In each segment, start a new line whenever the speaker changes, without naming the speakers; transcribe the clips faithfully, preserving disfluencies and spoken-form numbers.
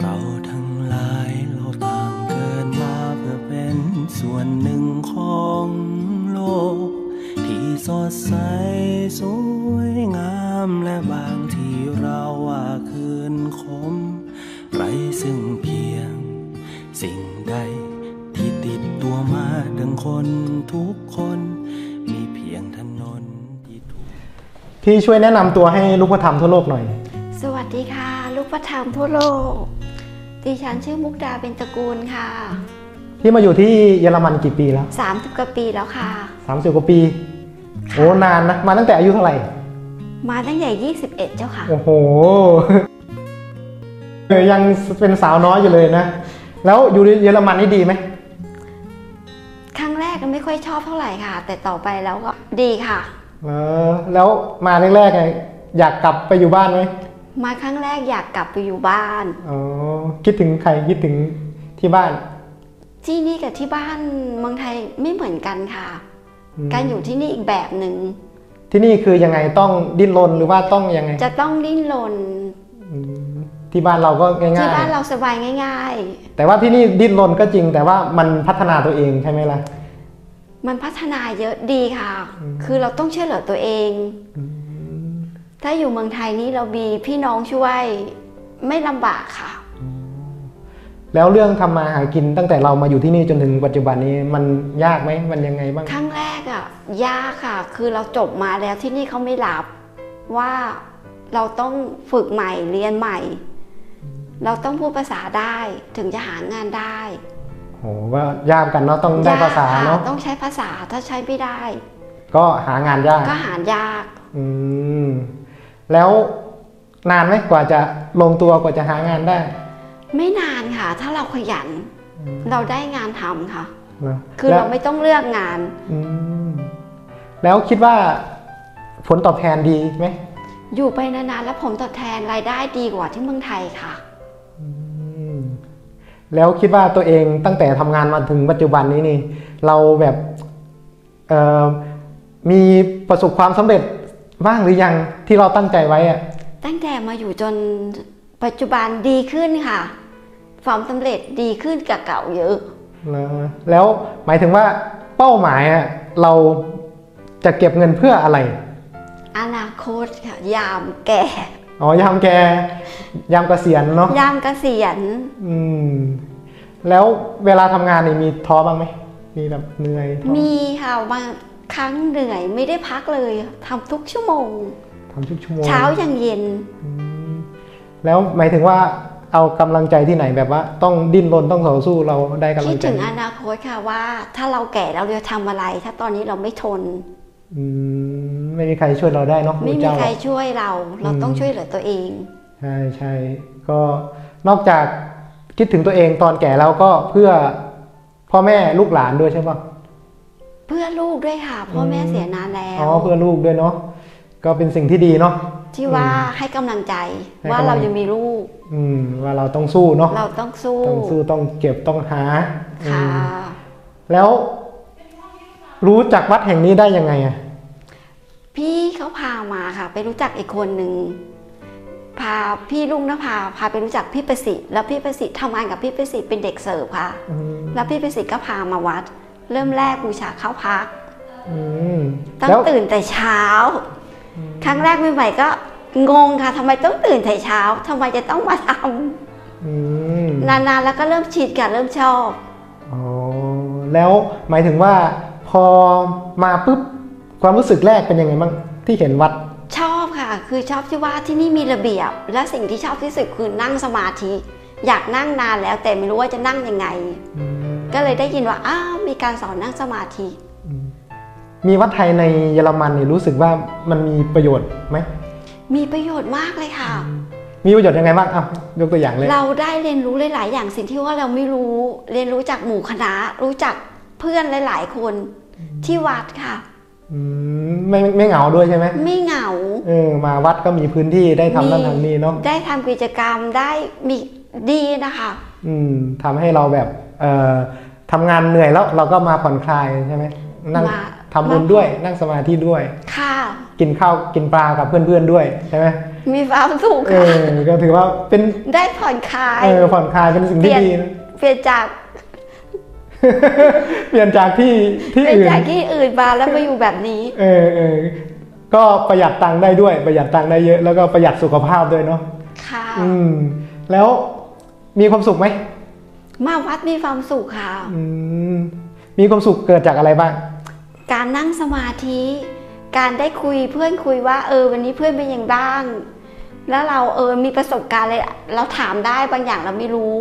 เราทั้งหลายเราต่างเกิดมาเพื่อเป็นส่วนหนึ่งของโลกที่สดใสสวยงามและบางทีเราว่าคืนคมไรซึ่งเพียงสิ่งใดที่ติดตัวมาดังคนทุกคนมีเพียงถนนที่ถูก
พี่ช่วยแนะนำตัวให้ลูกพระธรรมทั่วโลกหน่อย
สวัสดีค่ะลูกพระธรรมทั่วโลกดิฉันชื่อมุกดาเบญจกูลค่ะ
พี่มาอยู่ที่เยอรมันกี่ปีแล้ว
สามสิบกว่าปีแล้วค่ะ
สามสิบกว่าปีโอ้นานนะมาตั้งแต่อายุเท่าไหร่
มาตั้งแต่ยี่สิบเอ็ดเจ้าค่ะ
โอ้โหยังเป็นสาวน้อยอยู่เลยนะแล้วอยู่เยอรมันนี่ดีไหม
ครั้งแรกก็ไม่ค่อยชอบเท่าไหร่ค่ะแต่ต่อไปแล้วก็ดีค่ะ
เออแล้วมาแรกๆไงอยากกลับไปอยู่บ้านไหม
มาครั้งแรกอยากกลับไปอยู่บ้าน
อ๋อคิดถึงใครคิดถึงที่บ้าน
ที่นี่กับที่บ้านเมืองไทยไม่เหมือนกันค่ะการอยู่ที่นี่อีกแบบหนึ่ง
ที่นี่คือยังไงต้องดิ้นรนหรือว่าต้องยังไง
จะต้องดิ้นรน
ที่บ้านเราก็ง่ายๆ
ที่บ้านเราสบายง่าย
ๆแต่ว่าที่นี่ดิ้นรนก็จริงแต่ว่ามันพัฒนาตัวเองใช่ไหมล่ะ
มันพัฒนาเยอะดีค่ะคือเราต้องช่วยเหลือตัวเองถ้าอยู่เมืองไทยนี้เรามีพี่น้องช่วยไม่ลำบากค่ะ
แล้วเรื่องทำมาหากินตั้งแต่เรามาอยู่ที่นี่จนถึงปัจจุบันนี้มันยากไหมมันยังไงบ้าง
ครั้งแรกอ่ะยากค่ะคือเราจบมาแล้วที่นี่เขาไม่รับว่าเราต้องฝึกใหม่เรียนใหม่เราต้องพูดภาษาได้ถึงจะหางานได้
โหว่ายากกันเนาะต้องได้ภาษาเนาะ
ต้องใช้ภาษาถ้าใช้ไม่ได้
ก็หางานยาก
ก็หายาก
อืมแล้วนานไหมกว่าจะลงตัวกว่าจะหางานได้
ไม่นานค่ะถ้าเราขยันเราได้งานทำค่ะคือเราไม่ต้องเลือกงาน
แล้วคิดว่าผลตอบแทนดีไหม
อยู่ไปนานๆแล้วผลตอบแทนรายได้ดีกว่าที่เมืองไทยค่ะ
แล้วคิดว่าตัวเองตั้งแต่ทำงานมาถึงปัจจุบันนี้นี่เราแบบมีประสบความสำเร็จบ้างหรือยังที่เราตั้งใจไว้อะ
ตั้งแต่มาอยู่จนปัจจุบันดีขึ้นค่ะความสำเร็จดีขึ้นกับเก่าเยอะ
แล้วหมายถึงว่าเป้าหมายอะเราจะเก็บเงินเพื่ออะไร
อนาคตค่ะยามแก่
อ๋อยามแก่ยามเกษียณเนาะ
ยามเกษียณ
อืมแล้วเวลาทำงานนี่มีท้อบ้างไหมมีแบบเหนื่อย
มีค่ะบางครั้งเหนื่อยไม่ได้พักเลยทำทุกชั่วโมง
ทำทุกชั่วโมง
เช้ายันเย็น
แล้วหมายถึงว่าเอากำลังใจที่ไหนแบบว่าต้องดิ้นรนต้องต่อสู้เราได้กำลังใจ
คิดถึงอนาคตค่ะว่าถ้าเราแก่เราจะทำอะไรถ้าตอนนี้เราไม่ทน
ไม่มีใครช่วยเราได้เนาะ
ไม่มีใครช่วยเราเราต้องช่วยเหลือตัวเอง
ใช่ใช่ก็นอกจากคิดถึงตัวเองตอนแก่แล้วก็เพื่อพ่อแม่ลูกหลานด้วยใช่ปะ
เพื่อลูกด้วยค่ะพ่อแม่เสียนานแล้ว
อ๋อเพื่อลูกด้วยเนาะก็เป็นสิ่งที่ดีเนาะ
ที่ว่าให้กำลังใจว่าเรายังมีลูก
อืมว่าเราต้องสู้เนาะ
เราต้องสู้
ต้องสู้ต้องเก็บต้องหา
ค่ะ
แล้วรู้จักวัดแห่งนี้ได้ยังไงอะ
พี่เขาพามาค่ะไปรู้จักอีกคนหนึ่งพาพี่ลุงนภาพาไปรู้จักพี่ประสิทธิ์แล้วพี่ประสิทธิ์ทำงานกับพี่ประสิทธิ์เป็นเด็กเสิร์ฟค่ะแล้วพี่ประสิทธิ์ก็พามาวัดเริ่มแรกบูชาเข้าพักต้องตื่นแต่เช้าครั้งแรกใหม่ๆก็งงค่ะทำไมต้องตื่นแต่เช้าทำไมจะต้องมาทำนานๆแล้วก็เริ่มชินกันเริ่มชอบ
อ๋อแล้วหมายถึงว่าพอมาปุ๊บความรู้สึกแรกเป็นยังไงบ้างที่เห็นวัด
ชอบค่ะคือชอบที่ว่าที่นี่มีระเบียบและสิ่งที่ชอบที่สุดคือนั่งสมาธิอยากนั่งนานแล้วแต่ไม่รู้ว่าจะนั่งยังไงก็เลยได้ยินว่าอ้าวมีการสอนนั่งสมาธิ
มีวัดไทยในเยอรมันนี่รู้สึกว่ามันมีประโยชน์ไหม
มีประโยชน์มากเลยค่ะ
มีประโยชน์ยังไงบ้างอ่ะยกตัวอย่างเลย
เราได้เรียนรู้หลายๆอย่างสิ่งที่ว่าเราไม่รู้เรียนรู้จากหมู่คณะรู้จักเพื่อนหลายๆคนที่วัดค่ะ
ไม่ไม่เหงาด้วยใช่ไหม
ไม่เหงา
เออมาวัดก็มีพื้นที่ได้ทำนั่นทำนี่เนาะ
ได้ทำกิจกรรมได้มีดีนะคะ
อืมทำให้เราแบบเอ่อทำงานเหนื่อยแล้วเราก็มาผ่อนคลายใช่ไหมนั่งทำบุญด้วยนั่งสมาธิด้วย
ค่ะ
กินข้าวกินปลากับเพื่อนๆด้วยใช่ไหม
มีความสุข
เออก็ถือว่าเป็น
ได้ผ่อนคลาย
เออผ่อนคลายเป็นสิ่งที่ดีนะ
เปลี่ยนจาก
เปลี่ยนจากที่ที่
อื่นเปลี่ยน
จา
กที่อื่นมาแล้วมาอยู่แบบนี้
เออเออก็ประหยัดตังค์ได้ด้วยประหยัดตังค์ได้เยอะแล้วก็ประหยัดสุขภาพด้วยเนาะ
ค่ะ
อืมแล้วมีความสุขไหม
มาวัดมีความสุขค่ะ
อืมมีความสุขเกิดจากอะไรบ้าง
การนั่งสมาธิการได้คุยเพื่อนคุยว่าเออวันนี้เพื่อนเป็นยังบ้างแล้วเราเออมีประสบการณ์อะไรเราถามได้บางอย่างเราไม่รู้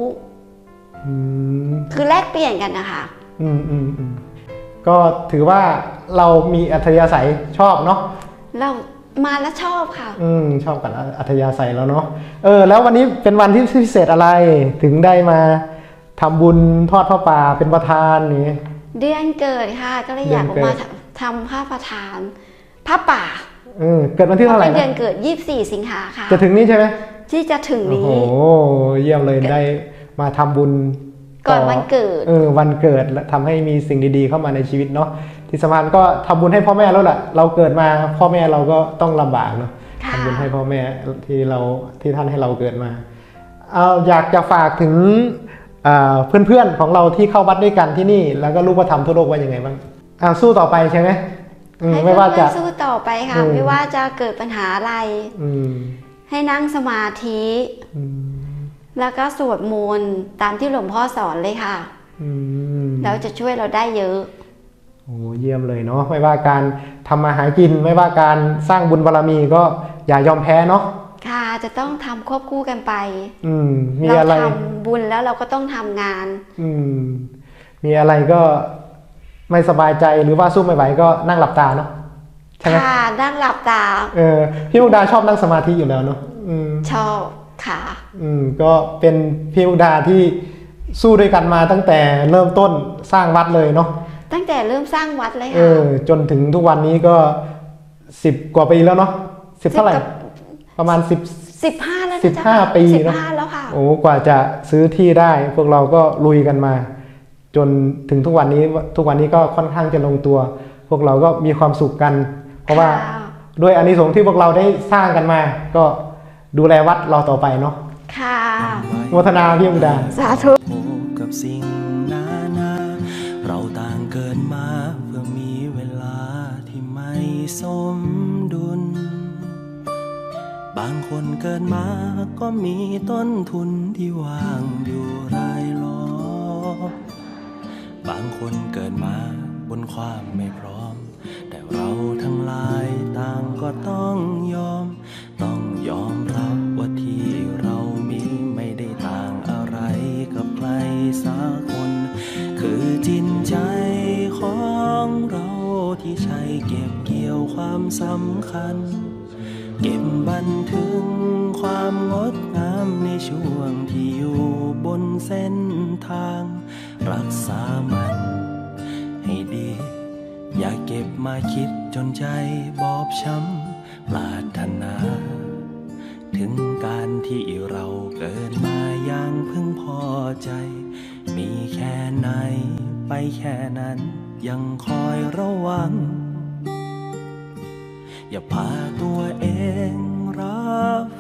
คือแลกเปลี่ยนกันนะคะ
อืมอืมอืมก็ถือว่าเรามีอัธยาศัยชอบเนาะ
เรามาแล้วชอบค่ะ
อืมชอบกับอัธยาศัยแล้วเนาะเออแล้ววันนี้เป็นวันที่พิเศษอะไรถึงได้มาทำบุญทอดผ้าป่าเป็นประธานนี่
เดือนเกิดค่ะก็เลยอยากมาทำผ้าประธานผ้าป่า
เออเกิดวันที่เท่าไหร่นะ
เดือนเกิดยี่สิบสี่สิงหาค่ะ
จะถึงนี้ใช่ไหม
ที่จะถึงนี้
โอ้เยี่ยมเลยได้มาทำบุญ
ก่อนวันเกิด
เออวันเกิดและทำให้มีสิ่งดีๆเข้ามาในชีวิตเนาะที่สำคัญก็ทำบุญให้พ่อแม่แล้วแหละเราเกิดมาพ่อแม่เราก็ต้องลำบากเนาะทำบุญให้พ่อแม่ที่เราที่ท่านให้เราเกิดมาเอาอยากจะฝากถึงเพื่อนๆของเราที่เข้าวัดด้วยกันที่นี่แล้วก็รูปธรรมทั่วโลกว่ายังไงบ้างสู้ต่อไปใช่ไหม
ไม่ว่าจะสู้ต่อไปค่ะไม่ว่าจะเกิดปัญหาอะไรให้นั่งสมาธิแล้วก็สวดมนต์ตามที่หลวงพ่อสอนเลยค่ะแล้วจะช่วยเราได้เยอะ
โอ้เยี่ยมเลยเนาะไม่ว่าการทำมาหากินไม่ว่าการสร้างบุญบารมีก็อย่ายอมแพ้เนาะ
ค่ะจะต้องทำควบคู่กันไป
อืมมีอะไร
เราทำบุญแล้วเราก็ต้องทำงาน
อืมมีอะไรก็ไม่สบายใจหรือว่าสู้ไม่ไหวก็นั่งหลับตาเนาะ
ใช่ไหมค่ะนั่งหลับตา
เออพี่มุกดาชอบนั่งสมาธิอยู่แล้วเนาะ
ชอบค่ะ
อืมก็เป็นพี่มุกดาที่สู้ด้วยกันมาตั้งแต่เริ่มต้นสร้างวัดเลยเนาะ
ตั้งแต่เริ่มสร้างวัดเลยค่ะ
เออจนถึงทุกวันนี้ก็สิบกว่าปีแล้วเนาะสิบเท่าไหร่ประมาณสิบ
สิบห้าแล้ว
สิบห้าปีเนาะ
แล้วค่ะ
โอ้กว่าจะซื้อที่ได้พวกเราก็ลุยกันมาจนถึงทุกวันนี้ทุกวันนี้ก็ค่อนข้างจะลงตัวพวกเราก็มีความสุขกันเพราะว่าด้วยอานิสงส์ที่พวกเราได้สร้างกันมาก็ดูแลวัดเราต่อไปเนาะ
ค่ะ
โมทนาพี่มุกดา
สาธุ
กับสิ่งนานาเราต่างเกิดมาเพื่อมีเวลาที่ไม่สมดุลบางคนเกิดมาก็มีต้นทุนที่ว่างอยู่รายล้อมบางคนเกิดมาบนความไม่พร้อมแต่เราทั้งหลายต่างก็ต้องยอมต้องยอมรับว่าที่เรามีไม่ได้ต่างอะไรกับใครสักคนคือจิตใจของเราที่ใช้เก็บเกี่ยวความสำคัญเก็บบันทึกความงดงามในช่วงที่อยู่บนเส้นทางรักษามันให้ดีอย่าเก็บมาคิดจนใจบอบช้ำปรารถนาถึงการที่เราเกิดมาอย่างพึงพอใจมีแค่ไหนไปแค่นั้นยังคอยระวังอย่าพาตัวเองรับ